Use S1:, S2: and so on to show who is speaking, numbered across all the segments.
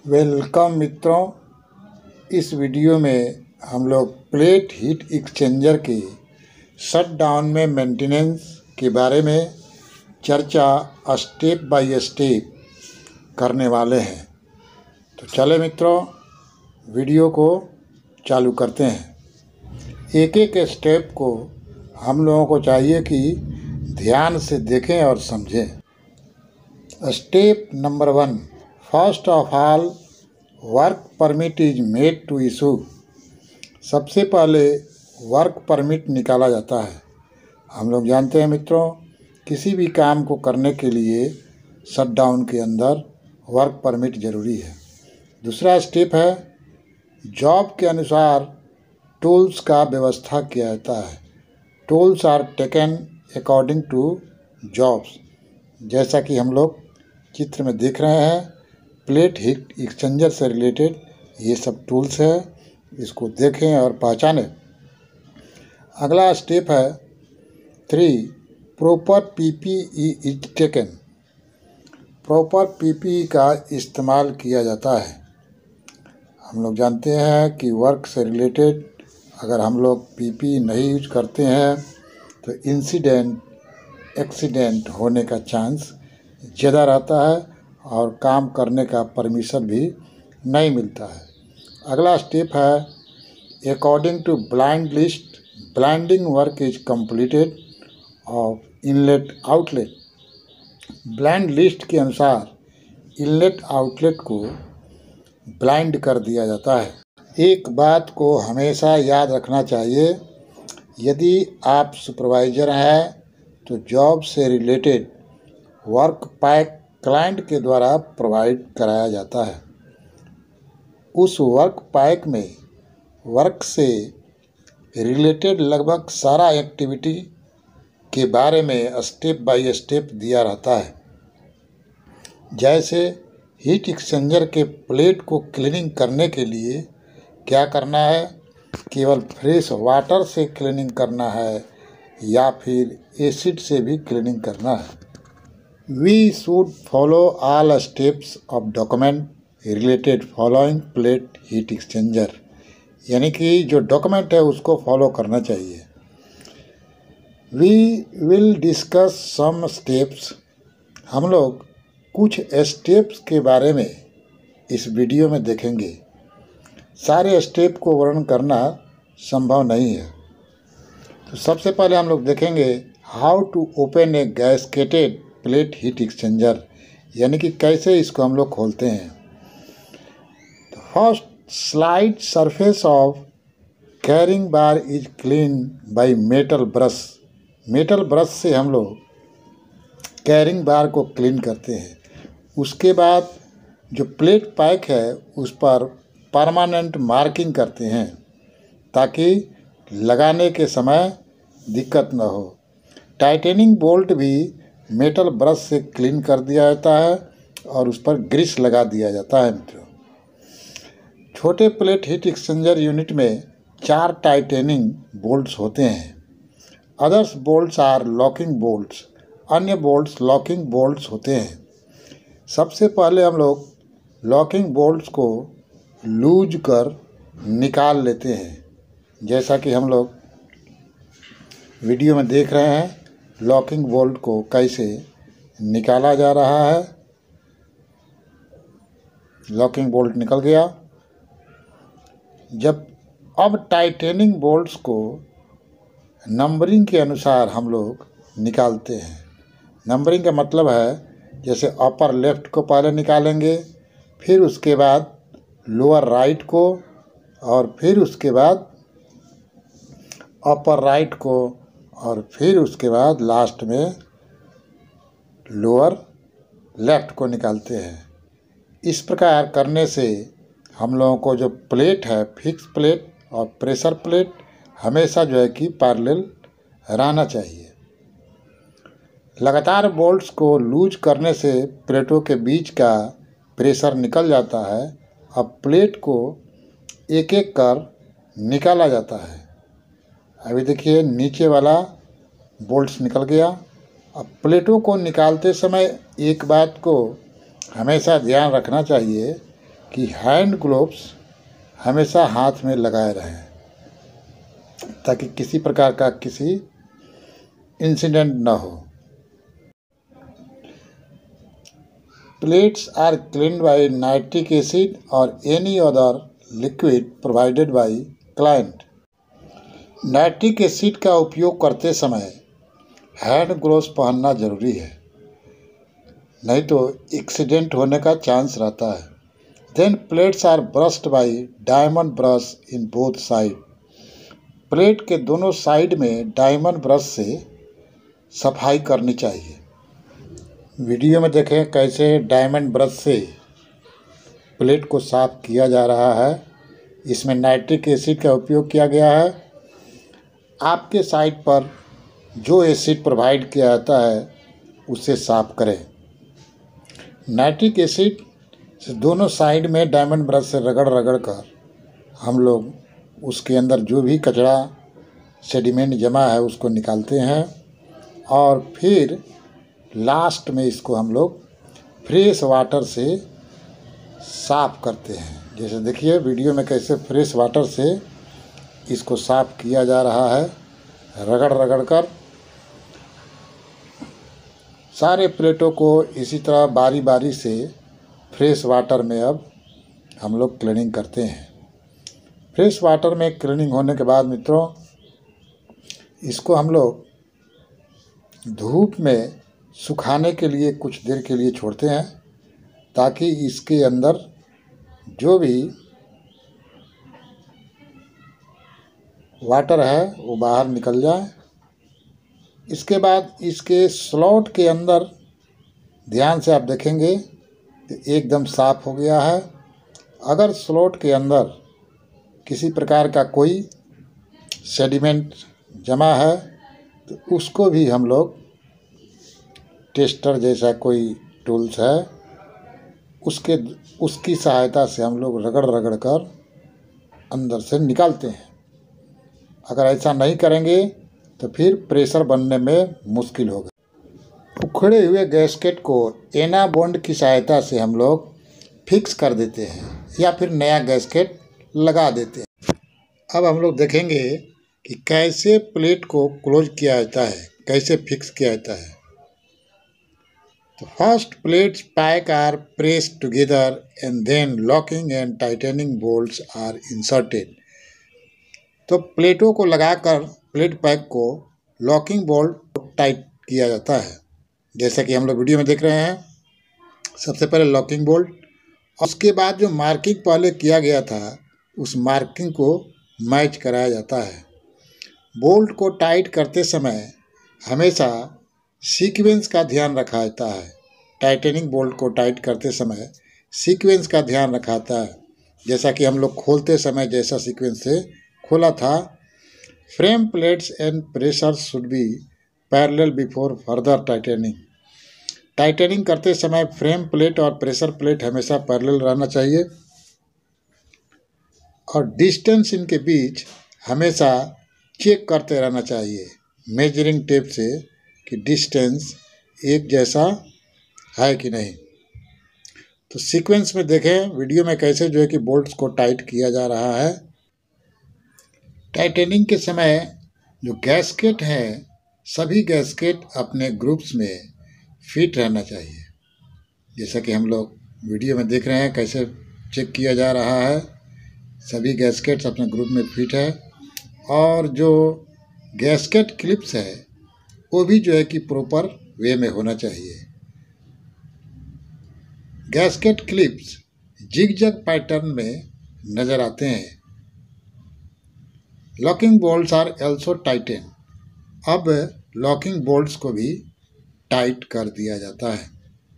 S1: Welcome मित्रों। इस video में हम लोग प्लेट हीट एक्सचेंजर के शटडाउन में मेंटेनेंस के बारे में चर्चा स्टेप बाय स्टेप करने वाले हैं। तो चले मित्रों, वीडियो को चालू करते हैं। एक एक स्टेप को हम लोगों को चाहिए कि ध्यान से देखें और समझें। Step number 1, first of all work permit is made to issue. सबसे पहले वर्क परमिट निकाला जाता है। हम लोग जानते हैं मित्रों, किसी भी काम को करने के लिए शटडाउन के अंदर वर्क परमिट ज़रूरी है। दूसरा स्टेप है, जॉब के अनुसार टूल्स का व्यवस्था किया जाता है। Tools are taken according to jobs. जैसा कि हम लोग चित्र में देख रहे हैं, प्लेट हीट एक्सचेंजर से रिलेटेड ये सब टूल्स है, इसको देखें और पहचानें। अगला स्टेप है 3, proper PPE is taken. Proper PPE का इस्तेमाल किया जाता है। हम लोग जानते हैं कि वर्क से रिलेटेड अगर हम लोग पीपीई नहीं यूज करते हैं तो एक्सीडेंट होने का चांस ज़्यादा रहता है और काम करने का परमिशन भी नहीं मिलता है। अगला स्टेप है, according to blind list blinding work is completed of inlet outlet. Blind list के अनुसार इनलेट आउटलेट को ब्लाइंड कर दिया जाता है। एक बात को हमेशा याद रखना चाहिए, यदि आप सुपरवाइज़र हैं तो जॉब से रिलेटेड वर्क पैक क्लाइंट के द्वारा प्रोवाइड कराया जाता है। उस वर्क पैक में वर्क से रिलेटेड लगभग सारा एक्टिविटी के बारे में स्टेप बाय स्टेप दिया रहता है। जैसे हीट एक्सचेंजर के प्लेट को क्लीनिंग करने के लिए क्या करना है, केवल फ्रेश वाटर से क्लीनिंग करना है या फिर एसिड से भी क्लीनिंग करना है। We should follow all steps of document related following plate heat exchanger। यानी कि जो डॉक्यूमेंट है उसको फॉलो करना चाहिए। We will discuss some steps। हम लोग कुछ स्टेप्स के बारे में इस वीडियो में देखेंगे। सारे स्टेप को वर्णन करना संभव नहीं है। तो सबसे पहले हम लोग देखेंगे how to open a gasketed plate heat exchanger, यानी कि कैसे इसको हम लोग खोलते हैं। तो first, slide surface of carrying bar is clean by metal brush. Metal brush से हम लोग कैरिंग बार को क्लीन करते हैं। उसके बाद जो प्लेट पैक है उस पर परमानेंट मार्किंग करते हैं ताकि लगाने के समय दिक्कत न हो। टाइटेनिंग बोल्ट भी मेटल ब्रश से क्लीन कर दिया जाता है और उस पर ग्रीस लगा दिया जाता है मित्रों। छोटे प्लेट हीट एक्सचेंजर यूनिट में 4 टाइटेनिंग बोल्ट्स होते हैं। Others bolts are locking bolts. अन्य बोल्ट्स लॉकिंग बोल्ट्स होते हैं। सबसे पहले हम लोग लॉकिंग बोल्ट्स को लूज कर निकाल लेते हैं। जैसा कि हम लोग वीडियो में देख रहे हैं, लॉकिंग बोल्ट को कैसे निकाला जा रहा है। लॉकिंग बोल्ट निकल गया। अब टाइटेनिंग बोल्ट्स को नंबरिंग के अनुसार हम लोग निकालते हैं। नंबरिंग का मतलब है, जैसे अपर लेफ्ट को पहले निकालेंगे, फिर उसके बाद लोअर राइट को, और फिर उसके बाद अपर राइट को, और फिर उसके बाद लास्ट में लोअर लेफ्ट को निकालते हैं। इस प्रकार करने से हम लोगों को जो प्लेट है, फिक्स प्लेट और प्रेशर प्लेट, हमेशा जो है कि पैरेलल रहना चाहिए। लगातार बोल्ट्स को लूज करने से प्लेटों के बीच का प्रेशर निकल जाता है। अब प्लेट को एक एक कर निकाला जाता है। अभी देखिए, नीचे वाला बोल्ट्स निकल गया। अब प्लेटों को निकालते समय एक बात को हमेशा ध्यान रखना चाहिए कि हैंड ग्लोव्स हमेशा हाथ में लगाए रहें ताकि किसी प्रकार का किसी इंसिडेंट न हो। Plates are cleaned by nitric acid or any other liquid provided by client. Nitric acid का उपयोग करते समय हैंड ग्लोव्स पहनना जरूरी है, नहीं तो एक्सीडेंट होने का चांस रहता है। Then plates are brushed by diamond brush in both side. Plate के दोनों साइड में डायमंड ब्रश से सफाई करनी चाहिए। वीडियो में देखें कैसे डायमंड ब्रश से प्लेट को साफ किया जा रहा है। इसमें नाइट्रिक एसिड का उपयोग किया गया है। आपके साइड पर जो एसिड प्रोवाइड किया जाता है उसे साफ करें। नाइट्रिक एसिड से दोनों साइड में डायमंड ब्रश से रगड़ रगड़ कर हम लोग उसके अंदर जो भी कचरा सेडिमेंट जमा है उसको निकालते हैं और फिर लास्ट में इसको हम लोग फ्रेश वाटर से साफ़ करते हैं। जैसे देखिए वीडियो में कैसे फ्रेश वाटर से इसको साफ़ किया जा रहा है, रगड़ रगड़ कर। सारे प्लेटों को इसी तरह बारी बारी से फ्रेश वाटर में अब हम लोग क्लीनिंग करते हैं। फ्रेश वाटर में क्लीनिंग होने के बाद मित्रों इसको हम लोग धूप में सुखाने के लिए कुछ देर के लिए छोड़ते हैं ताकि इसके अंदर जो भी वाटर है वो बाहर निकल जाए। इसके बाद इसके स्लॉट के अंदर ध्यान से आप देखेंगे कि एकदम साफ़ हो गया है। अगर स्लॉट के अंदर किसी प्रकार का कोई सेडिमेंट जमा है तो उसको भी हम लोग टेस्टर जैसा कोई टूल्स है उसकी सहायता से हम लोग रगड़ रगड़ कर अंदर से निकालते हैं। अगर ऐसा नहीं करेंगे तो फिर प्रेशर बनने में मुश्किल होगा। उखड़े हुए गैस्केट को एना बॉन्ड की सहायता से हम लोग फिक्स कर देते हैं या फिर नया गैस्केट लगा देते हैं। अब हम लोग देखेंगे कि कैसे प्लेट को क्लोज किया जाता है, कैसे फिक्स किया जाता है। तो first plates pack are pressed together and then locking and tightening bolts are inserted. तो प्लेटों को लगाकर प्लेट पैक को लॉकिंग बोल्ट टाइट किया जाता है, जैसा कि हम लोग वीडियो में देख रहे हैं। सबसे पहले लॉकिंग बोल्ट, उसके बाद जो मार्किंग पहले किया गया था उस मार्किंग को मैच कराया जाता है। बोल्ट को टाइट करते समय हमेशा सीक्वेंस का ध्यान रखा जाता है। टाइटनिंग बोल्ट को टाइट करते समय सीक्वेंस का ध्यान रखा जाता है, जैसा कि हम लोग खोलते समय जैसा सीक्वेंस से खोला था। Frame plates and pressure should be parallel before further tightening. Tightening करते समय फ्रेम प्लेट और प्रेशर प्लेट हमेशा पैरेलल रहना चाहिए और डिस्टेंस इनके बीच हमेशा चेक करते रहना चाहिए मेजरिंग टेप से कि डिस्टेंस एक जैसा है कि नहीं। तो सीक्वेंस में देखें वीडियो में कैसे जो है कि बोल्ट्स को टाइट किया जा रहा है। टाइटनिंग के समय जो गैस्केट है सभी गैस्केट अपने ग्रुप्स में फिट रहना चाहिए, जैसा कि हम लोग वीडियो में देख रहे हैं कैसे चेक किया जा रहा है। सभी गैस्केट्स अपने ग्रुप में फिट है और जो गैस्केट क्लिप्स है वो भी जो है कि प्रॉपर वे में होना चाहिए। गैस्केट क्लिप्स जिग-जैग पैटर्न में नज़र आते हैं। Locking bolts are also tighten. अब लॉकिंग बोल्ट्स को भी टाइट कर दिया जाता है।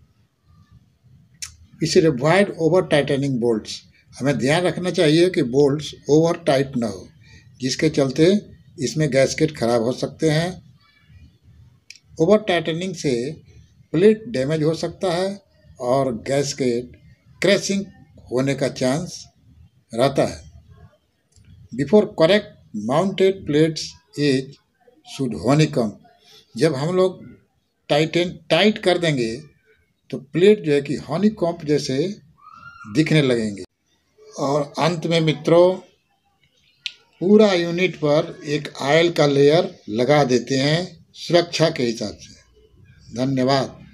S1: इसे अवॉइड ओवर टाइटनिंग बोल्ट्स। हमें ध्यान रखना चाहिए कि बोल्ट्स ओवर टाइट ना हो, जिसके चलते इसमें गैस्केट खराब हो सकते हैं। ओवर टाइटनिंग से प्लेट डैमेज हो सकता है और गैस्केट क्रैशिंग होने का चांस रहता है। Before correct mounted plates edge should honeycomb. जब हम लोग टाइट कर देंगे तो प्लेट जो है कि हनीकॉम्ब जैसे दिखने लगेंगे। और अंत में मित्रों, पूरा यूनिट पर एक ऑयल का लेयर लगा देते हैं सुरक्षा के हिसाब से। धन्यवाद।